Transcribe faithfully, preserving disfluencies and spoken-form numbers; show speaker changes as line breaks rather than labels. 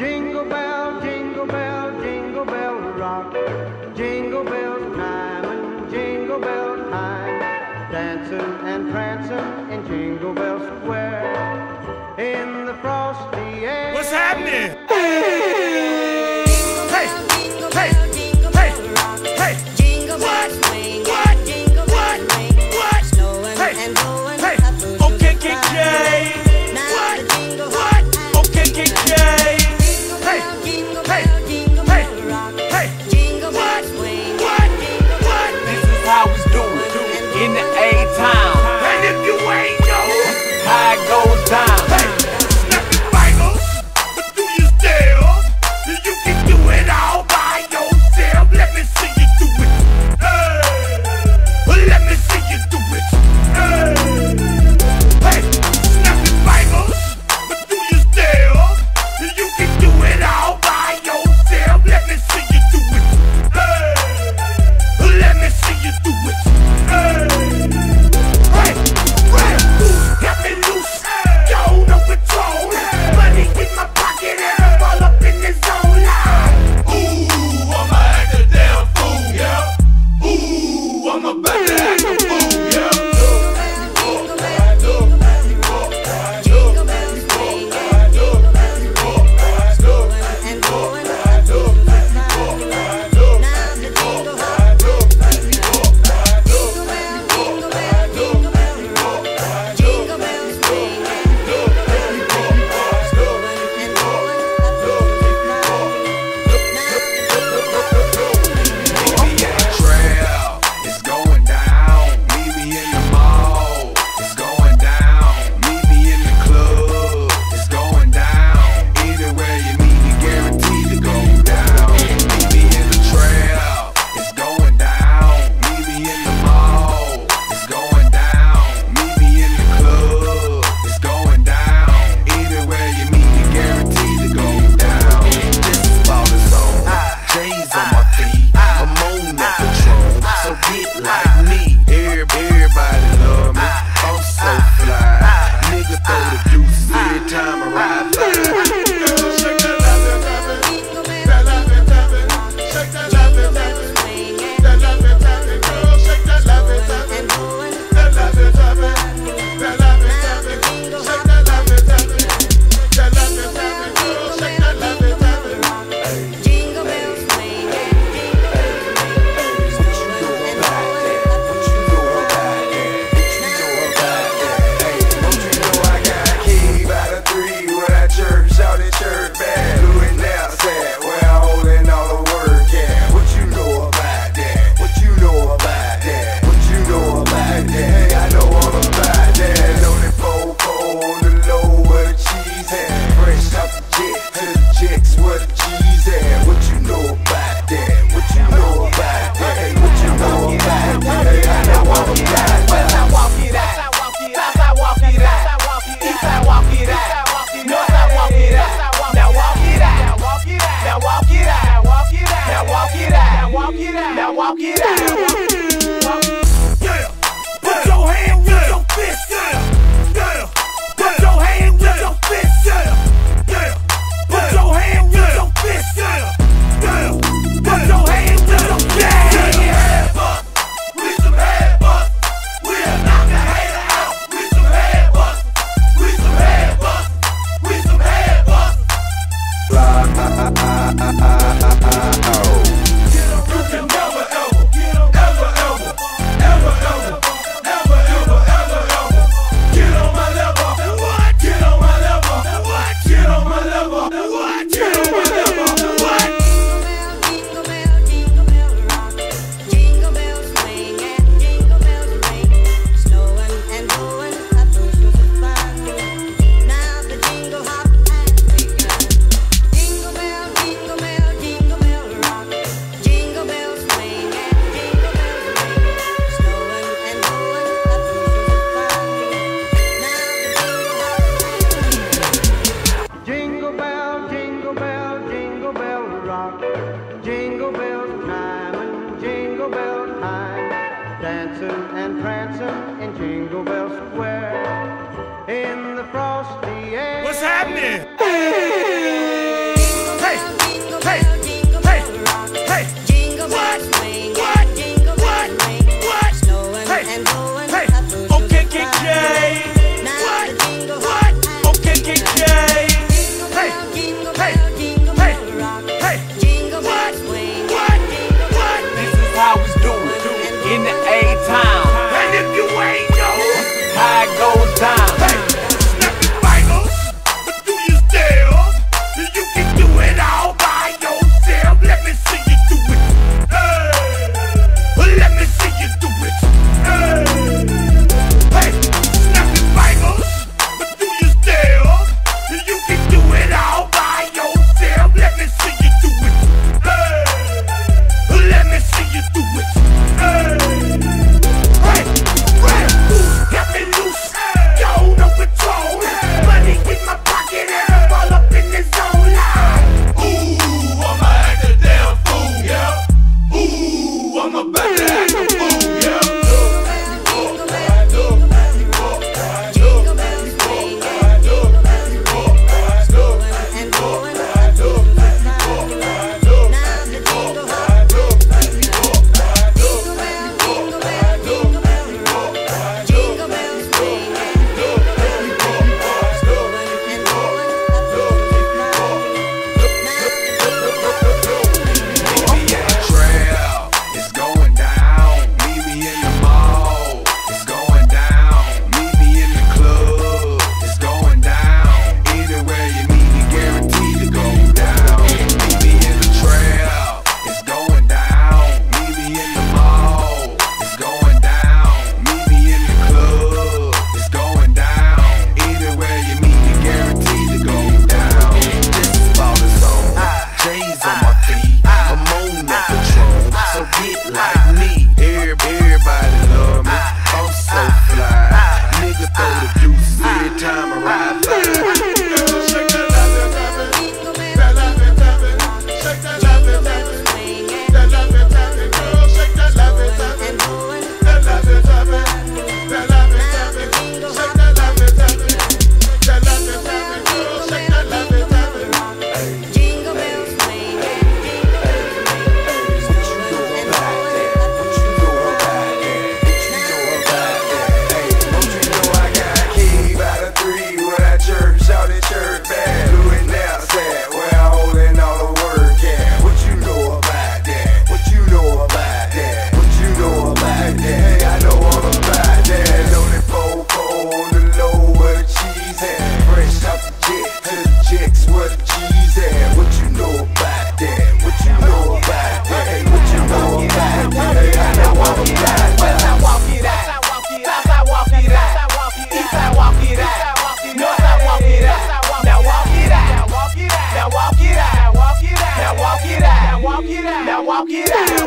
Jingle bell, jingle bell, jingle bell rock. Jingle bell time and jingle bell time. Dancing and prancing in Jingle Bell Square. In the frosty air.
What's happening?
Hey,
hey, hey, hey, hey.
Jingle
What?
bells swing,
What?
jingle
What?
bells ring,
What?
snowing
Hey,
and blowing
hey.
up those
Okay,
shoes
K
of
K.
fun. Now
What?
the jingle
What?
hop
Okay, K K.
Jingle
Hey,
bell, jingle
hey,
bell, jingle
hey,
bell rock.
hey.
Jingle
What?
bells swing,
What?
jingle
What?
bells
This is how we do it in the A-Town.
And if you ain't know,
How it goes down.
hey, snap your fingers, but do you still? You can do it all by yourself. Let me see you do it. Hey, let me see you do it. Hey, hey, snap your fingers, but do you still? You can do it all by yourself. Let me see you do it. Hey, let me see you do it. Hey, hey, hey, got me loose, yo, no control. Money in my pocket and I'm all up in the zone. Ooh, I'ma act a damn fool, yeah. Ooh, I'm about to act a fool, yeah.
Jingle bells, jingle bells, jingle bells swing, jingle bells snowing and blowing up those shoes of fun. Now the jingle hop jingle bell, jingle bell, jingle bell rock. Jingle bells swing, jingle bells ring, snowing and blowing up those shoes of fun. Now the jingle hop
Meet me at the trail, it's going down. Meet me in the mall, it's going down. Meet me in the club, it's going down. Anywhere you meet me, guaranteed to go down. Meet me in the trail, it's going down. Meet me in the mall, it's going down. Meet me in the club, it's going down. Anywhere you meet me, guaranteed to go down. This is about the zone, J's on my feet, I'm on that patrol, so get like me. Every- Everybody love me, I'm so fly. Nigga throw the deuces every time I ride by.
Shake that love and tap it,
jingle bells,
that love and tap it. Shake that love and tap it,
swing
that love and tap it, girl. Shake that love and tap it,
and blowing
that love and tap it, that love and tap it. Shake that love and tap it, that love and tap it, girl. Shake that love and tap it.
jingle bells swing, jingle bells ring, snowing and blowing up those shoes of fun.
Hey, don't you know I got a key by the three with that church, shout it church bad. Louis now said, where I'm holding all the work at. What you know about that? What you know about that? What you know about that? Hey, I know all about that. Loaded four four on the low where the cheese at. Fresh off the jet to the jets where the cheese at. What you know about that? What you know about that? Hey, what you know about that? Hey, I know all about that.
Westside walk it out, Southside walk it out, Eastside walk it out, Northside walk it out. Now walk it out, now walk it out, now walk it out, now walk it out, now walk it out.
Yeah, put your hand with your fist. Yeah, yeah. Put your hand with your fist. Yeah, yeah. Put your hand with your fist. Yeah, yeah. Put your hand with your fist. Head bust, we some head bust. We'll knock a hater out. We some head bust. We some head bust. We some head bust. You can never ever, ever, ever, ever, ever, ever, ever, ever, ever get on my level. What? Get on my level. What? Get on my level. What? Get on my level. What?
Jingle bell, jingle bell rock. Jingle bells swing and jingle bells ring, snowing and blowing up those shoes of fun. Now the jingle hop has begun. Jingle bell, jingle bell, jingle bell rock. Jingle bells swing and jingle bells ring, snowing and blowing up those shoes of fun. Now the jingle hop has begun.
jingle bell, jingle bell, jingle bell rock. Jingle bell time and jingle bell time. Dancing and prancing in Jingle Bell Square. In the frosty air.
What's happening?
walk it out.